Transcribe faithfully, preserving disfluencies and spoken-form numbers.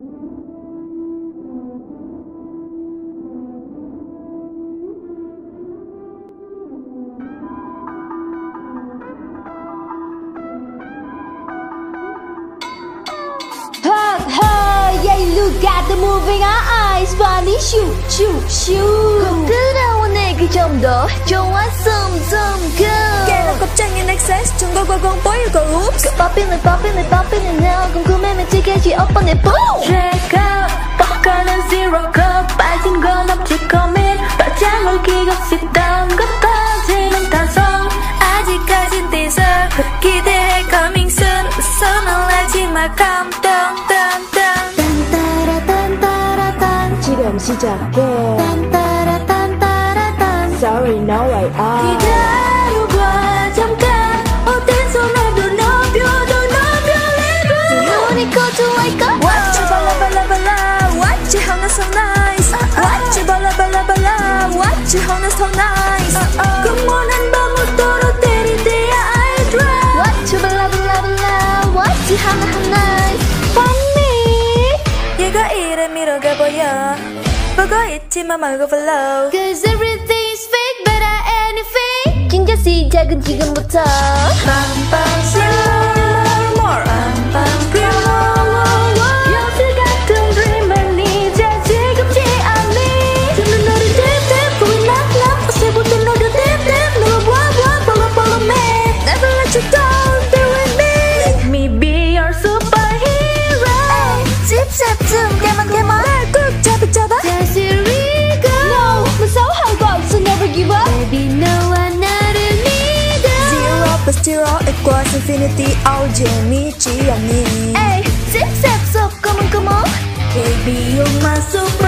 Look at the moving eyes, funny shoot, shoot, shoot. 부끄러워 내게 좀 더 좋아, some, some good. 깨는 겁쟁이 넥센스 중국어공 보이고 oops. Popping it, popping it, popping it now. 궁금해 미치겠지 오빠 내 boom. Check out, popcorn은 zero cup. 빠진 건 없지 commit. 바짝을 끼고 싶던 것 터지는 탄성. 아직까진 teaser. 기대해 coming soon. 손을 내지 마 countdown, down, down. 지금 시작해. 딴따라딴따라딴 Sorry, no way out. 기다려봐 잠깐 어떤 손에도 넘겨도 넘겨내고 눈이 거두할까? Watch you 발라발라발라 Watch you how so nice Watch you 발라발라발라 Watch you how so nice 금모난 밤을 떨어뜨리대야 I drive Watch you 발라발라발라 Watch you how so nice Funmixx 얘가 이래 밀어가 보여 보고 있지만 말고 follow Cause everything's fake but I ain't fake 진짜 시작은 지금부터 빰빰 slow more 빰빰 slow 연습 같은 dream은 이제 지겹지 않니 듣는 너를 tap tap going knock knock 어제부터 너를 tap tap 너를 blah blah follow follow me Never let you down stay with me Let me be your superhero zip zap zoom come on come on 날 꾹 잡아 잡아 No, 무서워하고 없어 never give up Baby 너와 나를 믿어 Zero plus zero equals infinity 어 재미있지 않니 Ay, zip zap so come on come on Baby you're my super